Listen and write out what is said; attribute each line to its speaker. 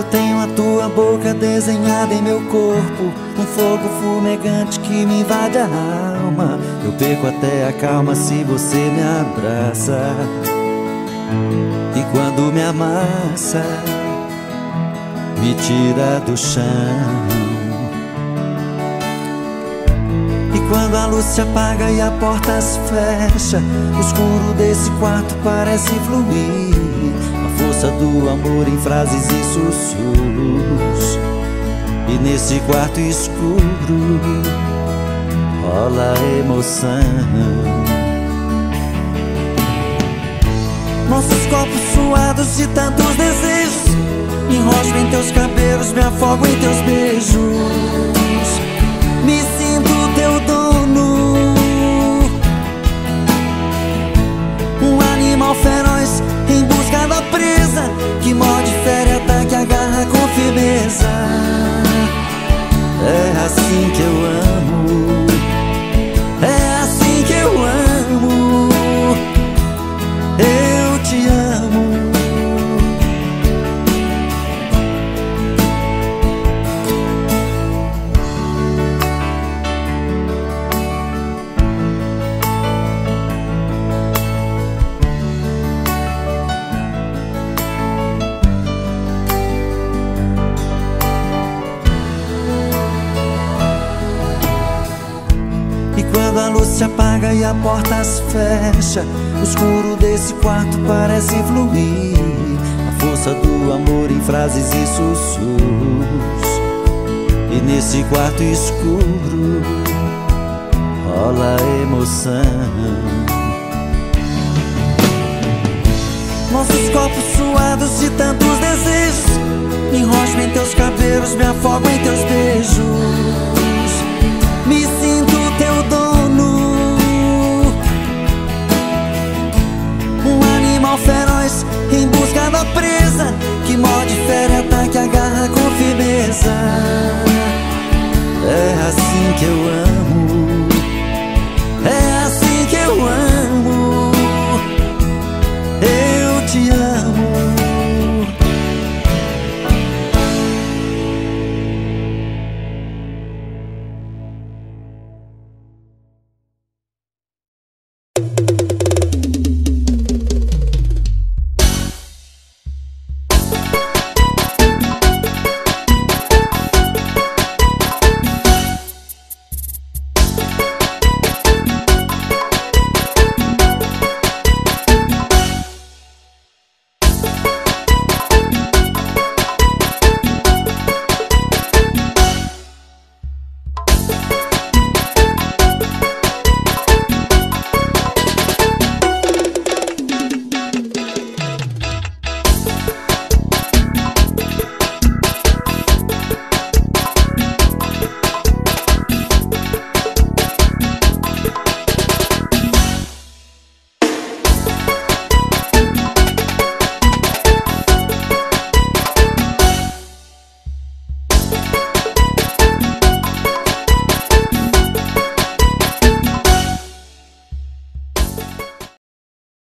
Speaker 1: Eu tenho a tua boca desenhada em meu corpo, um fogo fumegante que me invade a alma. Eu perco até a calma se você me abraça. E quando me amassa, me tira do chão. E quando a luz se apaga e a porta se fecha, o escuro desse quarto parece fluir. A força do amor em frases e sussurros. E nesse quarto escuro rola emoção. Nossos corpos suados de tantos desejos, me enrosco em teus cabelos, me afogo em teus beijos. Me sinto teu dono, um animal feroz em busca da presa, que morde, fere, ataca, agarra com firmeza. É assim que eu amo, é assim que eu amo. Eu te amo. E quando a luz se apaga e a porta se fecha, o escuro desse quarto parece fluir. A força do amor em frases e sussurros. E nesse quarto escuro rola emoção. Nossos corpos suados de tantos desejos, me enrosco em teus cabelos, me afogo em teus beijos. Me sinto teu dono, um animal feroz em busca da presa, que morde, fere, ataca, agarra com firmeza. É assim que eu amo.